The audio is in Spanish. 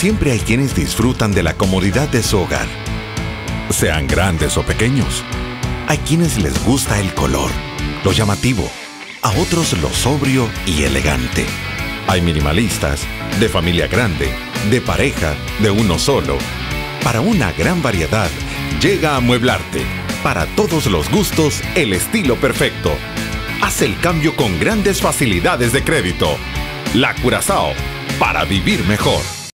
siempre hay quienes disfrutan de la comodidad de su hogar, sean grandes o pequeños. Hay quienes les gusta el color, lo llamativo, a otros lo sobrio y elegante. Hay minimalistas, de familia grande, de pareja, de uno solo. Para una gran variedad, llega Amueblarte. Para todos los gustos, el estilo perfecto. Haz el cambio con grandes facilidades de crédito. La Curazao, para vivir mejor.